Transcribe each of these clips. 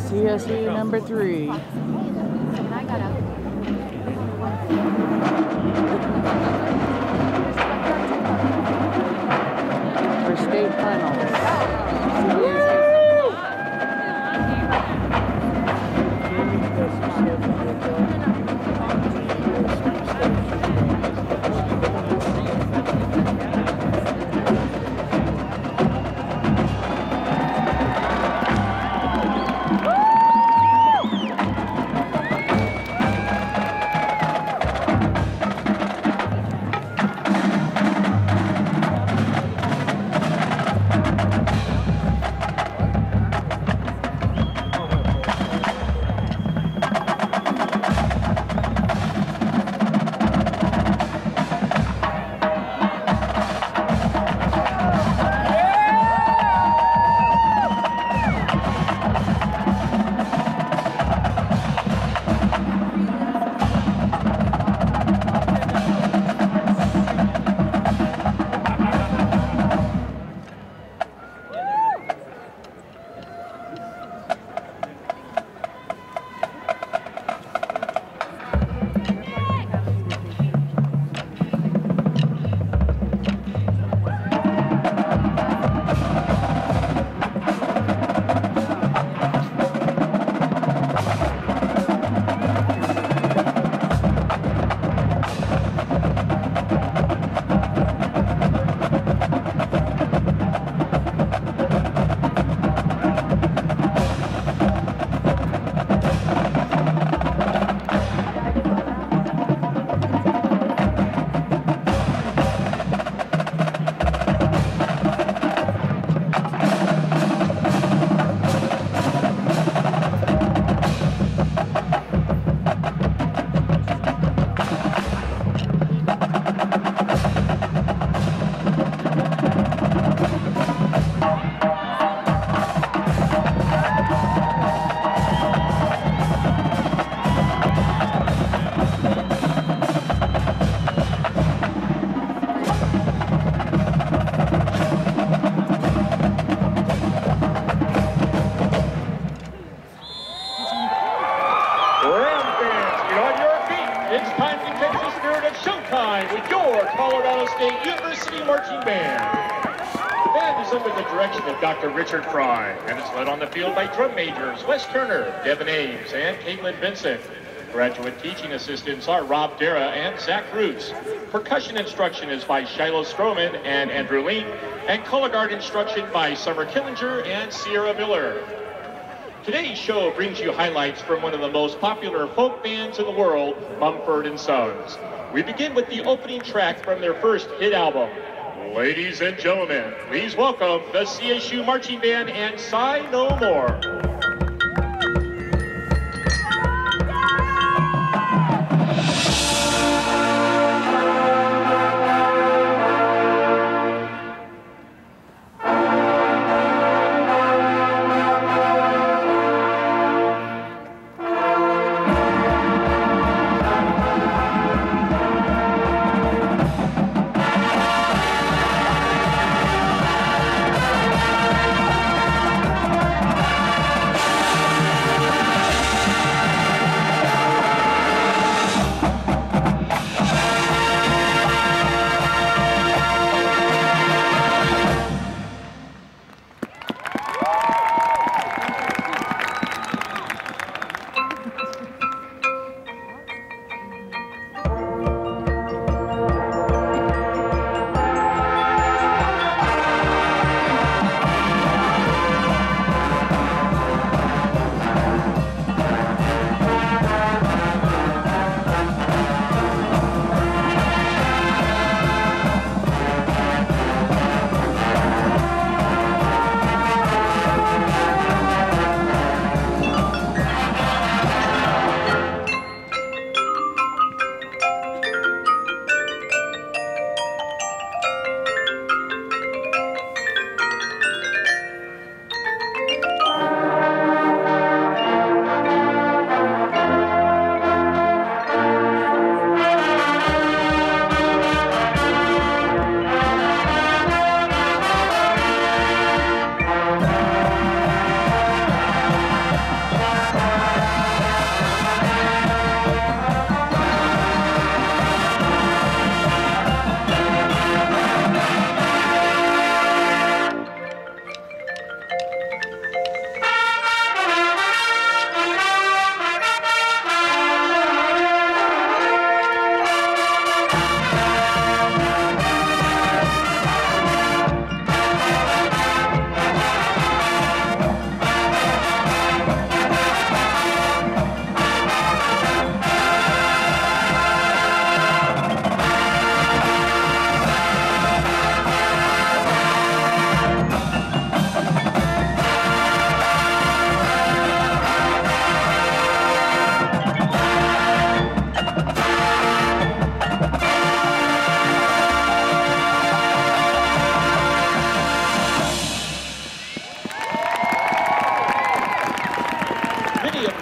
CSU number 3. For state finals. With your Colorado State University Marching Band. The band is under the direction of Dr. Richard Fry and is led on the field by drum majors Wes Turner, Devin Ames, and Caitlin Vincent. Graduate teaching assistants are Rob Dara and Zach Roots. Percussion instruction is by Shiloh Stroman and Andrew Lean, and color guard instruction by Summer Killinger and Sierra Miller. Today's show brings you highlights from one of the most popular folk bands in the world, Mumford & Sons. We begin with the opening track from their first hit album. Ladies and gentlemen, please welcome the CSU Marching Band and Sigh No More.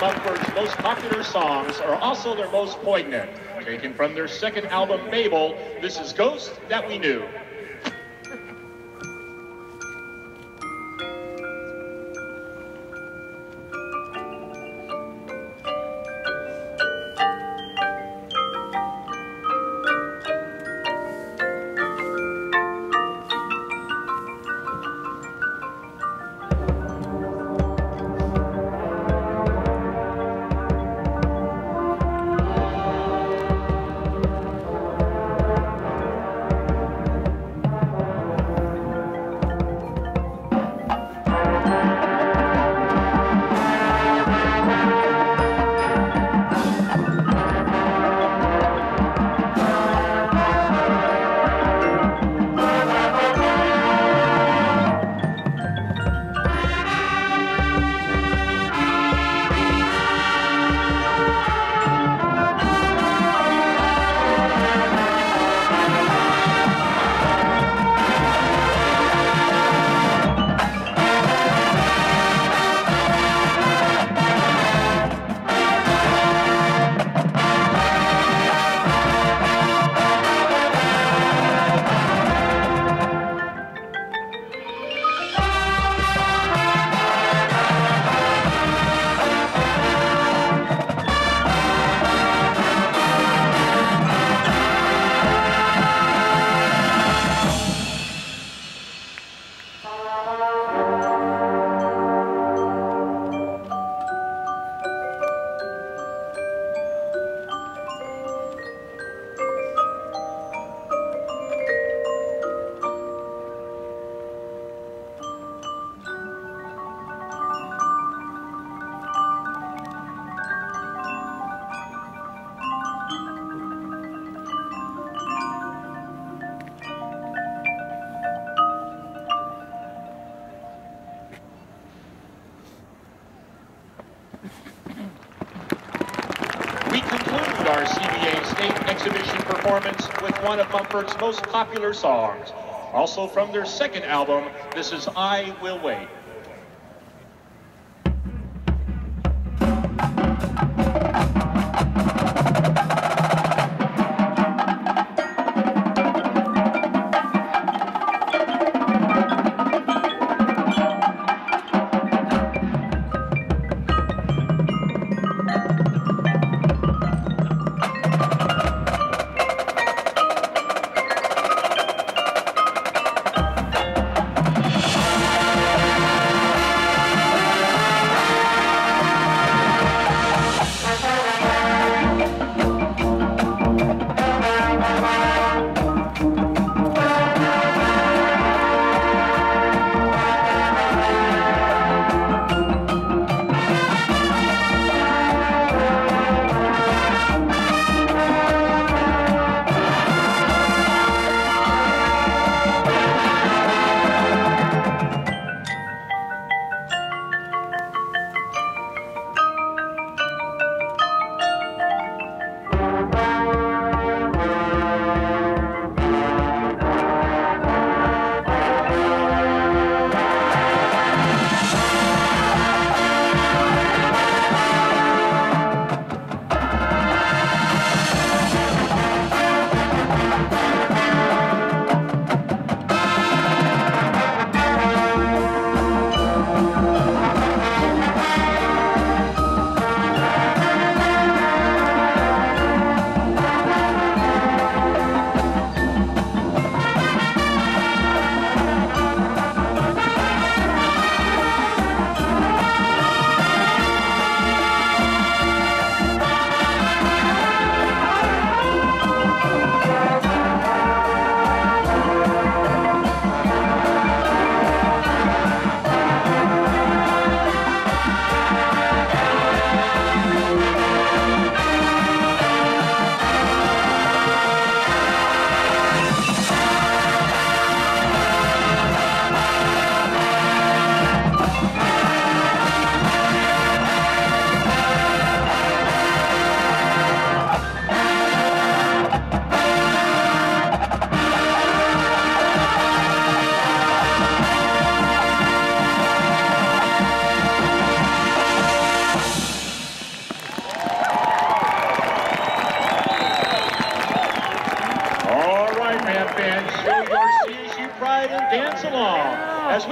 Mumford's most popular songs are also their most poignant. Taken from their second album, Mabel, this is Ghost That We Knew. We conclude our CBA State Exhibition performance with one of Mumford's most popular songs. Also from their second album, this is I Will Wait.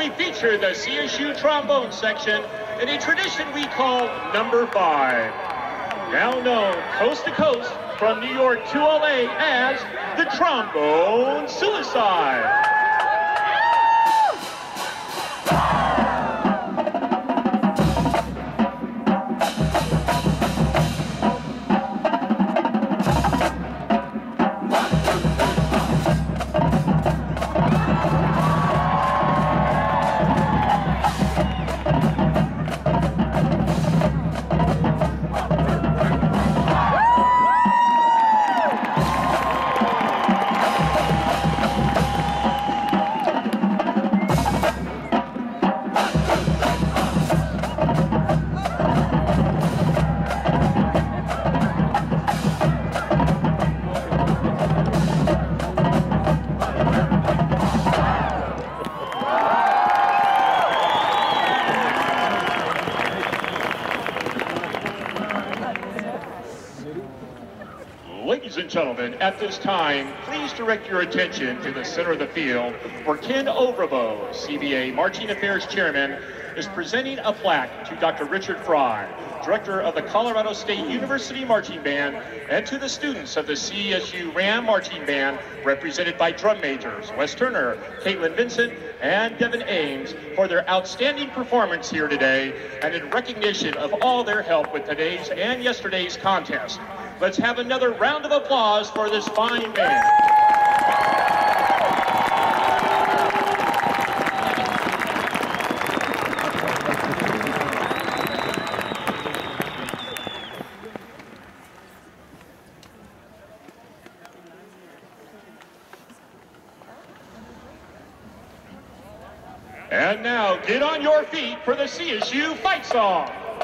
we feature the CSU trombone section in a tradition we call number 5. Now known coast to coast from New York to LA as the Trombone Suicide. Ladies and gentlemen, at this time, please direct your attention to the center of the field where Ken Overbo, CBA Marching Affairs Chairman, is presenting a plaque to Dr. Richard Fry, Director of the Colorado State University Marching Band, and to the students of the CSU Ram Marching Band, represented by drum majors Wes Turner, Caitlin Vincent, and Devin Ames, for their outstanding performance here today, and in recognition of all their help with today's and yesterday's contest. Let's have another round of applause for this fine band. And now, get on your feet for the CSU fight song.